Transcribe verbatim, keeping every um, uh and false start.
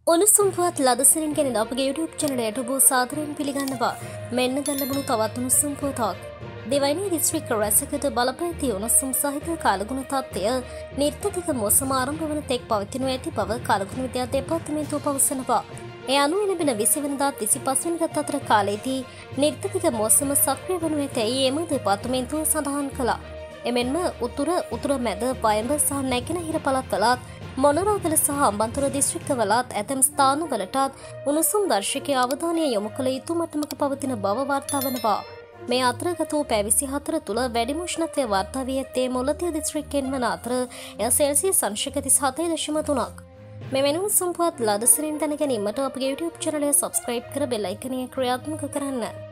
උණුසුම් පුවත් ලදසරින් ගෙන අපගේ YouTube චැනලයට ඔබ සාදරයෙන් පිළිගන්නවා. මෙන්න දැන් ලැබුණු තවත් උණුසුම් පුවතක්. දෙවැනි දිස්ත්‍රික්ක රැසකට බලපෑති උණුසුම් සහිත කාලගුණ තත්ත්වය නිර්තතික මෝසම ආරම්භ වන තෙක් පවතිනු ඇති බව කාලගුණ විද්‍යා දෙපාර්තමේන්තුව පවසනවා. ඒ අනුව ලැබෙන විසි වෙනිදාත් විසිපස් වෙනිදාත් අතර කාලයේදී නිර්තතික මෝසම සක්‍රිය වනු ඇතැයි එම දෙපාර්තමේන්තුව සඳහන් කළා. එමෙන්ම උතුර උතුර මැද වයඹ සහ නැගෙනහිර පළාත්වලත් මොනරාගල සහ අම්බන්තොට දිස්ත්‍රික්කවලත් ඇතැම් ස්ථානවලටත් උණුසුම් දර්ශකයේ අවධානය යොමු කළ යුතු මට්ටමක පවතින බව වාර්තා වනවා. මේ අතර ගත වූ පැය විසිහතර තුළ වැඩිම උෂ්ණත්වය වාර්තා වී ඇත්තේ මොළතිය දිස්ත්‍රික්කයෙන් වන අතර එය සෙල්සියස් අංශක තිස්හතයි දශම තුනක්. මෙවැනි උණුසුම් පුවත් ලදසරින් දැන ගැනීමට අපගේ YouTube චැනලය සබ්ස්ක්‍රයිබ් කර බෙල් අයිකනය ක්‍රියාත්මක කරන්න.